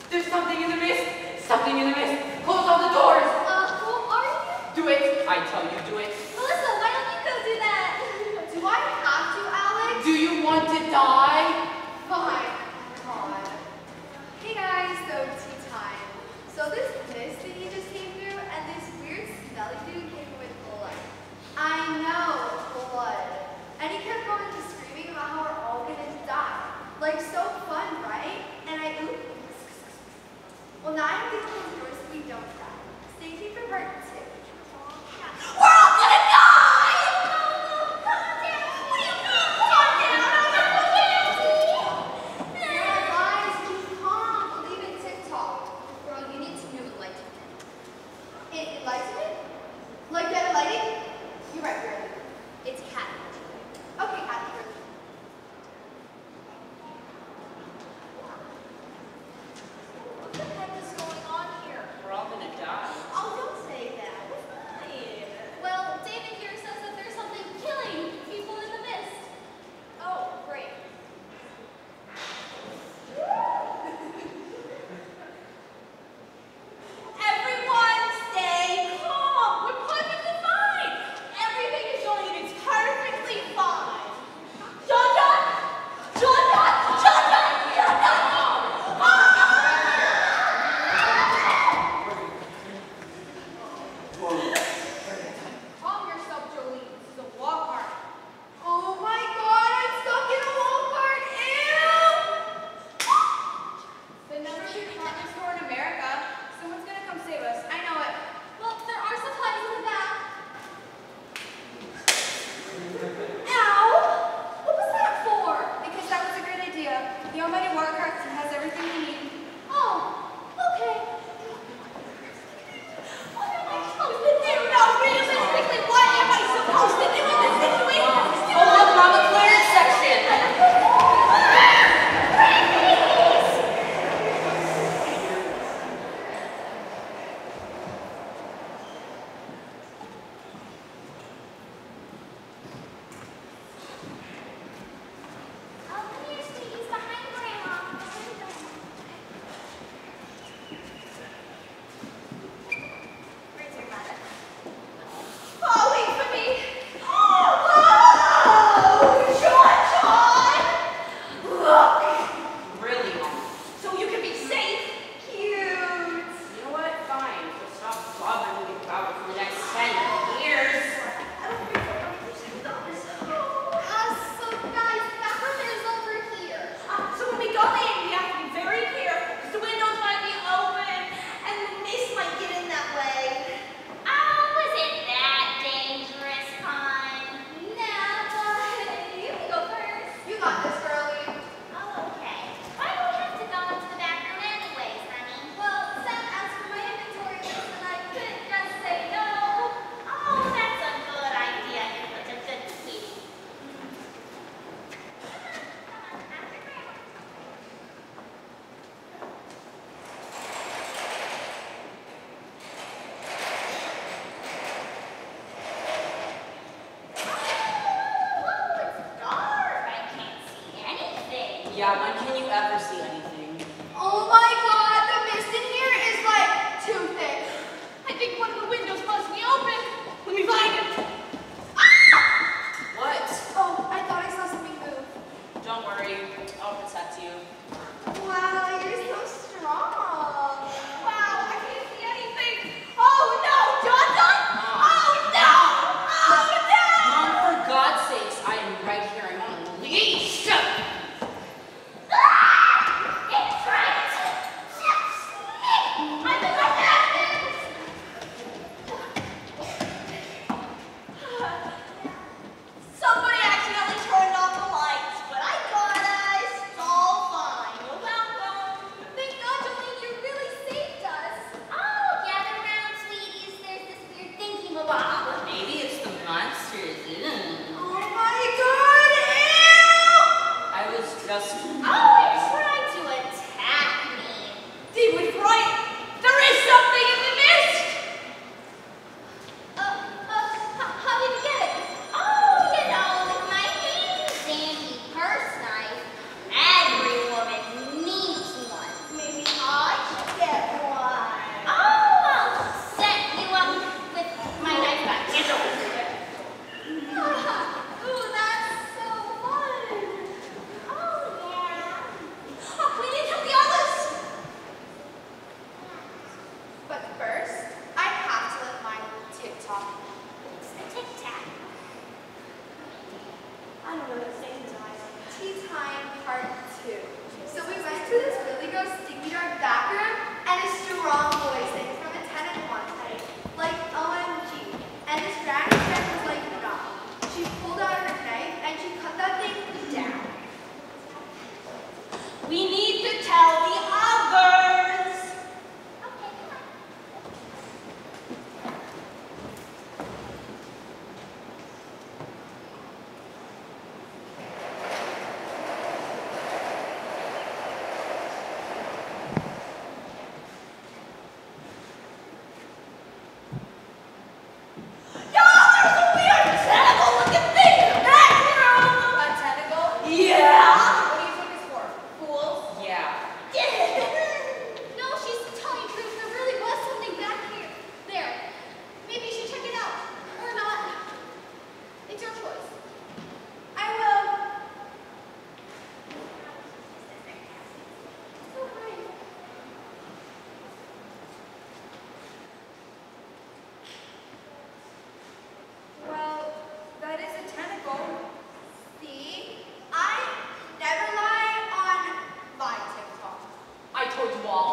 There's something in the mist. Something in the mist. Close all the doors. Who are you? Do it. I tell you, do it. Melissa, why don't you go do that? Do I have to, Alex? Do you want to die? Fine. God. Hey guys, so tea time. So this mist that you just came through and this weird smelly dude came with blood. I know, blood. And he kept going to screaming about how we're all gonna die. Like, so fun, right? And I oop. Well, now I have to close the doors so we don't die. Stay tuned for part 2. We're all gonna die! No, calm down. What do you mean, calm down? I'm not guilty. Yeah, guys, keep calm. Leave it TikTok. Girl, you need some new enlightenment. Enlightenment? Like better lighting? You're right, girl. It's cat. Okay, cat. What the heck is going on here? We're all gonna die. Oh, don't say that. We're fine. Well, David here says that there's something killing people in the mist. Oh, great. Everyone stay calm. We're perfectly fine. Everything is going and it's perfectly fine. John! Calm yourself, Joeline. This is a walk cart. Oh my God, I'm stuck in a walk cart. Ew! The number 2 department store in America. Someone's gonna come save us. I know it. Well, there are supplies in the back. Ow! What was that for? Because that was a great idea. The almighty walk cart has everything we need. Oh, okay. What am I supposed to do? No, realistically, what am I supposed to do in this situation? Oh, look, we're on the clearance section.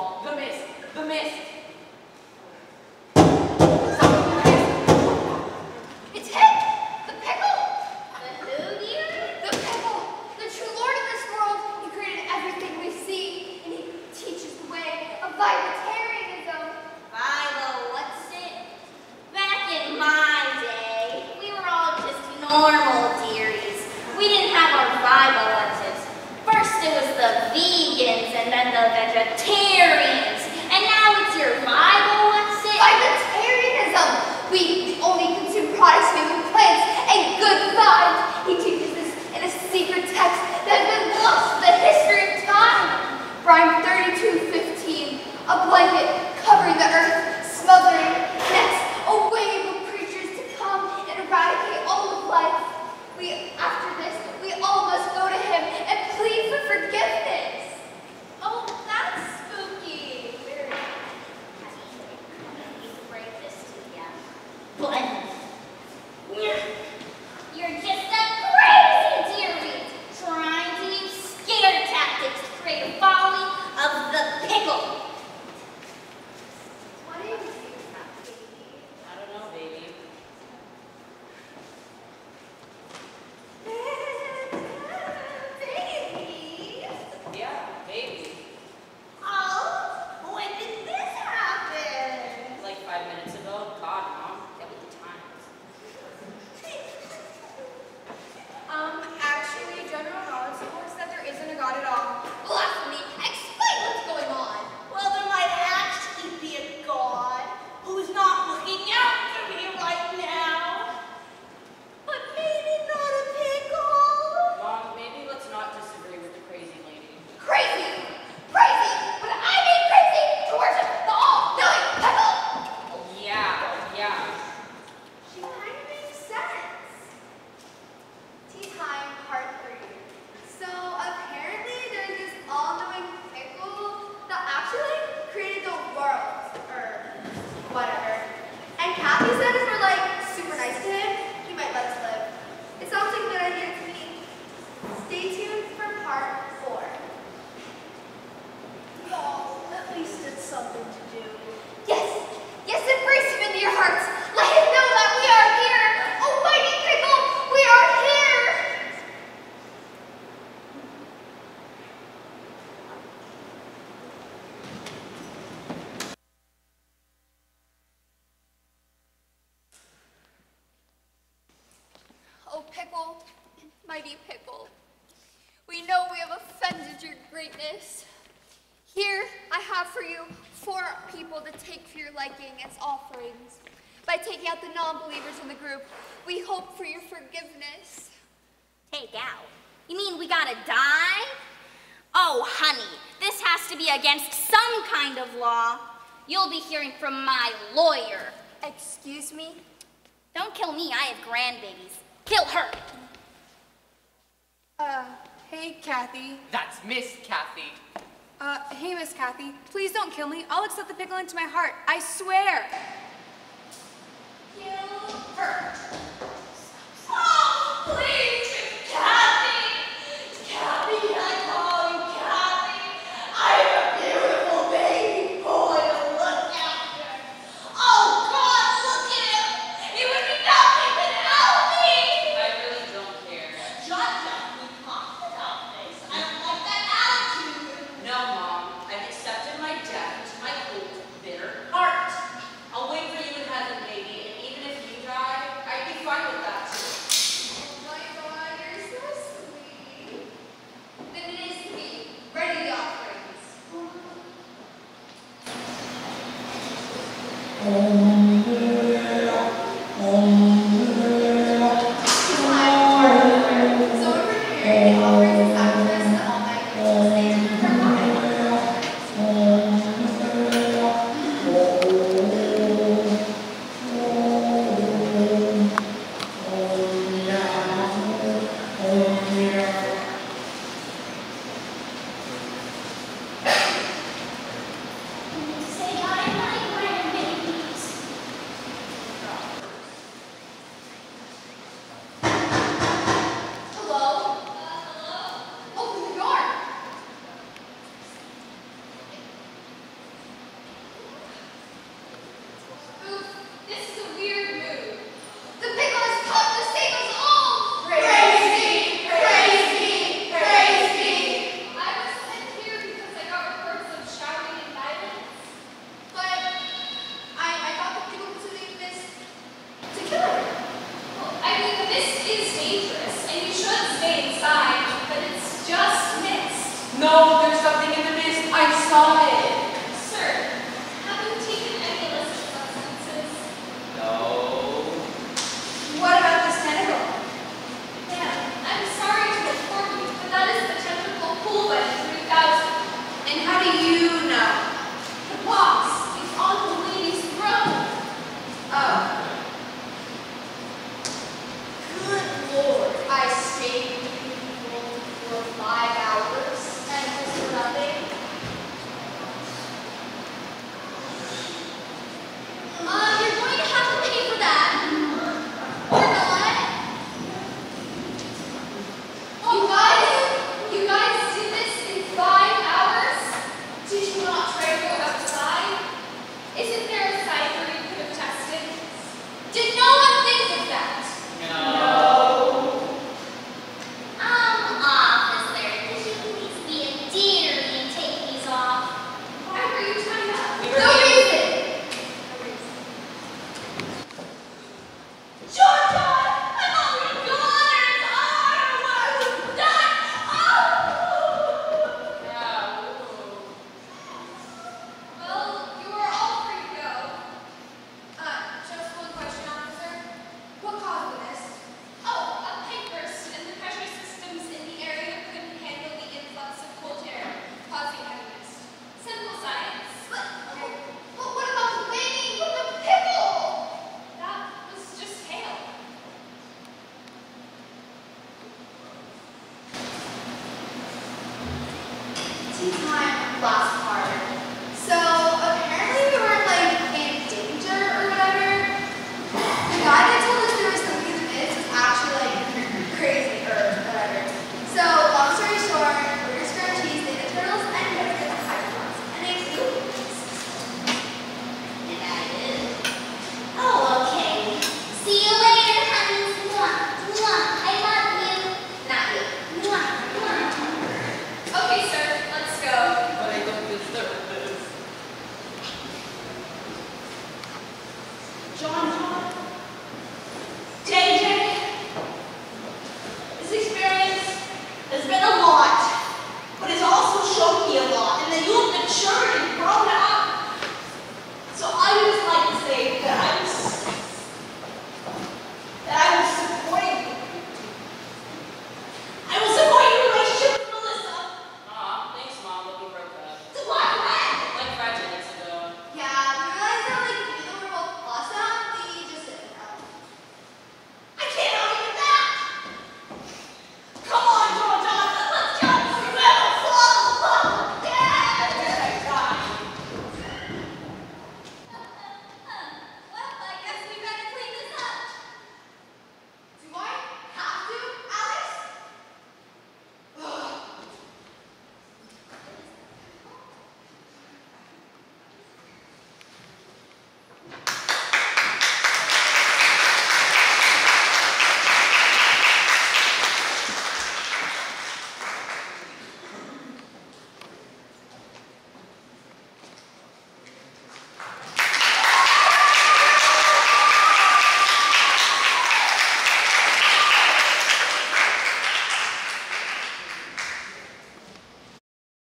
Mom. The mist. The mist. It's him! The Pickle! The who, dear? The Pickle! The true lord of this world! He created everything we see, and he teaches the way of Bible-tarianism. Bible, what's it? Back in my day, we were all just normal dearies. We didn't have our Bible lessons. First it was the vegans, and then the vegetarians, and now it's your Bible, what's it? Bible-tarianism! We only consume products made with plants and good vibes. He teaches this in a secret text that has been lost to the history of time. Rhyme 32:15, a blanket covering the earth, smothering next, a wave of creatures to come and eradicate all of life. After this, we all must go to him and plead for forgiveness. Oh, that's spooky. Very break this to you. But you're just a crazy dearie trying to use scare tactics to create a folly of the Pickle. What do you do, baby? I don't know, baby. Baby! Yeah, baby. Oh, when did this happen? Like 5 minutes ago. God, Mom. Get with the times. Actually, general knowledge supports that there isn't a God at all. Blasphemy! Explain what's going on! Well, there might actually be a God who's not looking out for me right now. But maybe not a pickle. Mom, maybe let's not disagree with the crazy lady. Crazy! Crazy! But I mean crazy to worship the all-knowing Pickle! Yeah. She kind of makes sense. Tea time, part 3. So apparently there's this all-knowing Pickle that actually created the world, or whatever. And Kathy said if we're like super nice to him, he might let us live. It sounds like a good idea to me. Stay tuned for part 4. Oh, at least it's something to do. Yes! Yes, embrace him into your hearts! Let him know that we are here! Almighty Pickle, we are here! Oh, Pickle, mighty Pickle, we know we have offended your greatness. Here I have for you 4 people to take for your liking as offerings. By taking out the non-believers in the group, we hope for your forgiveness. Take out? You mean we gotta die? Oh, honey, this has to be against some kind of law. You'll be hearing from my lawyer. Excuse me? Don't kill me, I have grandbabies. Kill her. Hey, Kathy. That's Miss Kathy. Hey, Miss Kathy. Please don't kill me. I'll accept the pickle into my heart. I swear. Kill her. Oh, please, Kathy. Kathy, I call you Kathy. I have a beautiful baby boy to look after. Oh, God, look at him. He would be nothing without me. I really don't care. Shut up, we talked about this. I don't like that attitude. No, Mom. I've accepted my death to my cold, bitter heart. I'll wait for you and have a baby, and even if you die, I'd be fine with that too. Oh my God, you're so sweet. Then it is me. Ready the offerings.